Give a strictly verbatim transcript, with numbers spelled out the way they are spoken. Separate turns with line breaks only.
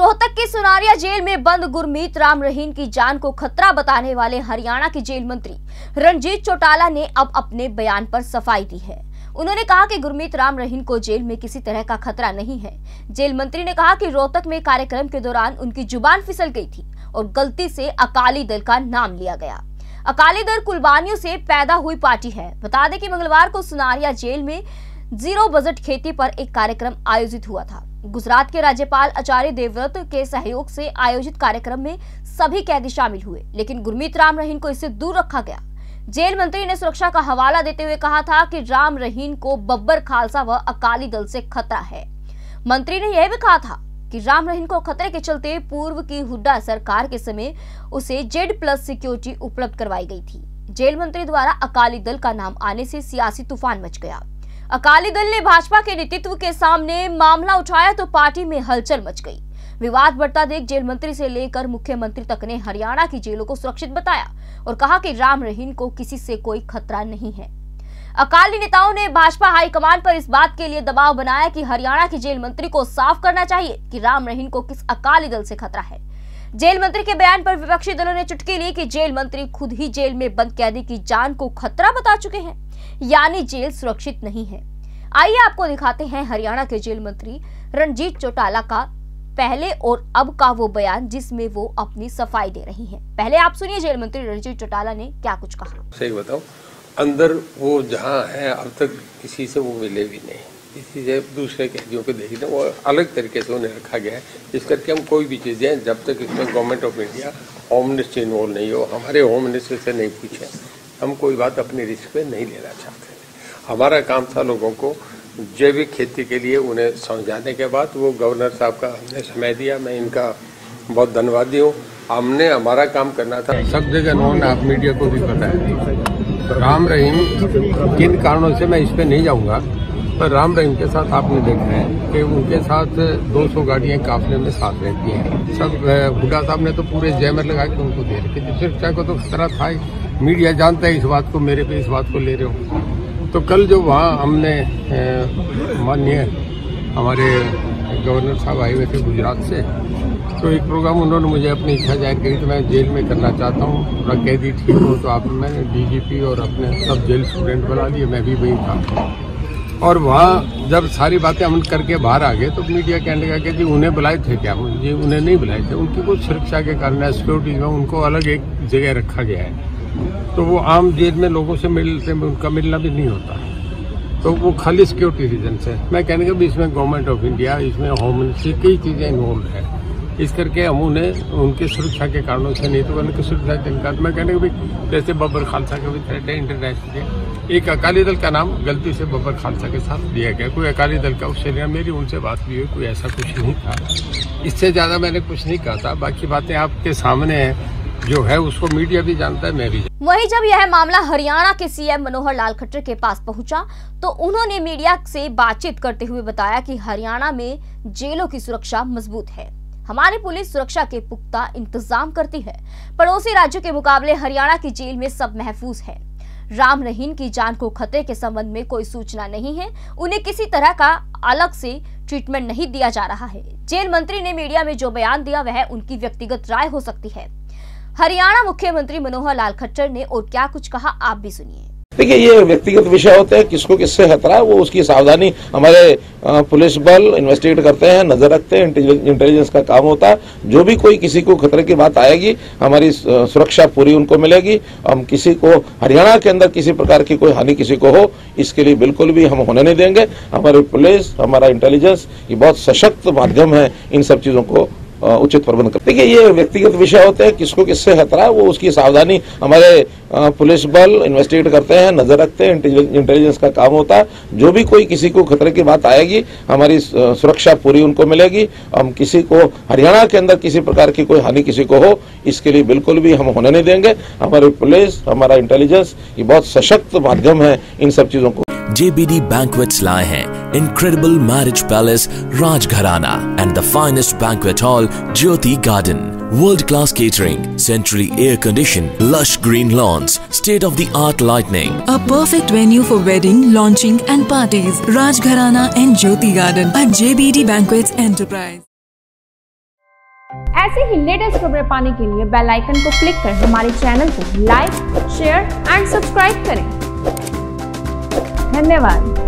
रोहतक की सुनारिया जेल में बंद गुरमीत राम रहीम की जान को खतरा बताने वाले हरियाणा के जेल मंत्री रणजीत चौटाला ने अब अपने बयान पर सफाई दी है। उन्होंने कहा कि गुरमीत राम रहीम को जेल में किसी तरह का खतरा नहीं है। जेल मंत्री ने कहा कि रोहतक में कार्यक्रम के दौरान उनकी जुबान फिसल गई थी और गलती से अकाली दल का नाम लिया गया। अकाली दल कुर्बानियों से पैदा हुई पार्टी है। बता दें कि मंगलवार को सुनारिया जेल में जीरो बजट खेती पर एक कार्यक्रम आयोजित हुआ था। गुजरात के राज्यपाल आचार्य देवव्रत के सहयोग से आयोजित कार्यक्रम में सभी कैदी शामिल हुए, लेकिन गुरमीत राम रहीम को इससे दूर रखा गया। जेल मंत्री ने सुरक्षा का हवाला देते हुए कहा था कि राम रहीम को बब्बर खालसा व अकाली दल से खतरा है। मंत्री ने यह भी कहा था कि राम रहीम को खतरे के चलते पूर्व की हुड्डा सरकार के समय उसे जेड प्लस सिक्योरिटी उपलब्ध करवाई गई थी। जेल मंत्री द्वारा अकाली दल का नाम आने से सियासी तूफान मच गया। अकाली दल ने भाजपा के नेतृत्व के सामने मामला उठाया तो पार्टी में हलचल मच गई। विवाद बढ़ता देख जेल मंत्री से लेकर मुख्यमंत्री तक ने हरियाणा की जेलों को सुरक्षित बताया और कहा कि राम रहीम को किसी से कोई खतरा नहीं है। अकाली नेताओं ने भाजपा हाईकमान पर इस बात के लिए दबाव बनाया कि हरियाणा के जेल मंत्री को साफ करना चाहिए कि राम रहीम को किस अकाली दल से खतरा है। जेल मंत्री के बयान पर विपक्षी दलों ने चुटकी ली कि जेल मंत्री खुद ही जेल में बंद कैदी की जान को खतरा बता चुके हैं, यानी जेल सुरक्षित नहीं है। आइए आपको दिखाते हैं हरियाणा के जेल मंत्री रणजीत चौटाला का पहले और अब का वो बयान जिसमें वो अपनी सफाई दे रही हैं। पहले आप सुनिए जेल मंत्री रणजीत चौटाला ने क्या कुछ कहा।
सही बताओ, अंदर वो जहाँ है अब तक किसी से वो मिले भी नहीं, किसी से दूसरे कैदियों को देखी ना, वो अलग तरीके से उन्हें रखा गया है। इस करके हम कोई भी चीज़ें जब तक इसमें government of India home ministry involve नहीं हो, हमारे होम मिनिस्टर से नहीं पूछे, हम कोई बात अपने रिस्क पे नहीं लेना चाहते। हमारा काम था लोगों को जैविक खेती के लिए उन्हें समझाने के बाद वो गवर्नर साहब का हमने समय दिया, मैं इनका बहुत धन्यवादी हूँ। हमने हमारा काम करना था। सब जगह उन्होंने आप मीडिया को भी बताया राम रहीम किन कारणों से, मैं इस पर नहीं जाऊँगा, पर राम रहीम के साथ आपने देखा है कि उनके साथ दो सौ गाड़ियाँ काफिले में साथ रहती हैं। सब हुड्डा साहब ने तो पूरे जैमर लगा के उनको दे रखे, सुरक्षा को तो खतरा था ही। मीडिया जानता है इस बात को, मेरे पे इस बात को ले रहे हो। तो कल जो वहाँ हमने माननीय हमारे गवर्नर साहब आए हुए थे गुजरात से, तो एक प्रोग्राम उन्होंने मुझे अपनी इच्छा जाहिर करी तो मैं जेल में करना चाहता हूँ, पूरा कैदी ठीक हो, तो आप मैंने डीजीपी और अपने सब जेल स्टूडेंट बुला लिए, मैं भी वही था। और वहाँ जब सारी बातें अमल करके बाहर आ गए तो मीडिया कहने लगा कि जी उन्हें बुलाए थे क्या? मुझे उन्हें नहीं बुलाए थे, उनकी कुछ सुरक्षा के कारण सिक्योरिटी में उनको अलग एक जगह रखा गया है। तो वो आम जेल में लोगों से मिलते उनका मिलना भी नहीं होता, तो वो खाली सिक्योरिटी रीजन से। मैं कहने का भी इसमें गवर्नमेंट ऑफ इंडिया, इसमें होम मिनिस्ट्री, कई चीज़ें इन्वॉल्व है। इस करके हम उन्हें उनके सुरक्षा के कारणों से नहीं तो उनकी सुरक्षा के कारण मैं कहने का भी जैसे बब्बर खालसा का भी थ्रेट है इंटरनेशनल, एक अकाली दल का नाम गलती से बब्बर खालसा के साथ दिया गया। कोई अकाली दल का उससे मेरी उनसे बात भी हुई, कोई ऐसा कुछ नहीं था। इससे ज़्यादा मैंने कुछ नहीं कहा था। बाकी बातें आपके सामने है, जो है उसको मीडिया भी जानता है, मैं भी।
वहीं जब यह मामला हरियाणा के सीएम मनोहर लाल खट्टर के पास पहुंचा तो उन्होंने मीडिया से बातचीत करते हुए बताया कि हरियाणा में जेलों की सुरक्षा मजबूत है। हमारी पुलिस सुरक्षा के पुख्ता इंतजाम करती है। पड़ोसी राज्यों के मुकाबले हरियाणा की जेल में सब महफूज है। राम रहीम की जान को खतरे के संबंध में कोई सूचना नहीं है। उन्हें किसी तरह का अलग से ट्रीटमेंट नहीं दिया जा रहा है। जेल मंत्री ने मीडिया में जो बयान दिया वह उनकी व्यक्तिगत राय हो सकती है। हरियाणा मुख्यमंत्री मनोहर लाल खट्टर ने और क्या कुछ कहा आप भी सुनिए।
देखिए, ये व्यक्तिगत विषय होते हैं, किसको किससे खतरा है वो उसकी सावधानी हमारे पुलिस बल इन्वेस्टिगेट करते हैं, नजर रखते हैं, इंटेलिजेंस का काम होता है। जो भी कोई किसी को खतरे की बात आएगी हमारी सुरक्षा पूरी उनको मिलेगी। हम किसी को हरियाणा के अंदर किसी प्रकार की कोई हानि किसी को हो इसके लिए बिल्कुल भी हम होने नहीं देंगे। हमारी पुलिस, हमारा इंटेलिजेंस ये बहुत सशक्त माध्यम है इन सब चीजों को उचित प्रबंध कर। देखिए, ये व्यक्तिगत विषय होते हैं, किसको किससे खतरा है वो उसकी सावधानी हमारे पुलिस बल इन्वेस्टिगेट करते हैं, नजर रखते हैं, इंटेलिजेंस का काम होता है। जो भी कोई किसी को खतरे की बात आएगी हमारी सुरक्षा पूरी उनको मिलेगी। हम किसी को हरियाणा के अंदर किसी प्रकार की कोई हानि किसी को हो इसके लिए बिल्कुल भी हम होने नहीं देंगे। हमारी पुलिस, हमारा इंटेलिजेंस ये बहुत सशक्त माध्यम है इन सब चीजों को।
J B D Banquets लाए हैं incredible marriage palace Rajgharana and the finest banquet hall Jyoti Garden. World class catering, centrally air conditioned, lush green lawns, state of the art lighting.
A perfect venue for wedding, launching and parties. Rajgharana and Jyoti Garden at J B D Banquets Enterprise.
ऐसे ही latest खबरें पाने के लिए bell icon को click कर हमारे channel को like, share and subscribe करें। धन्यवाद।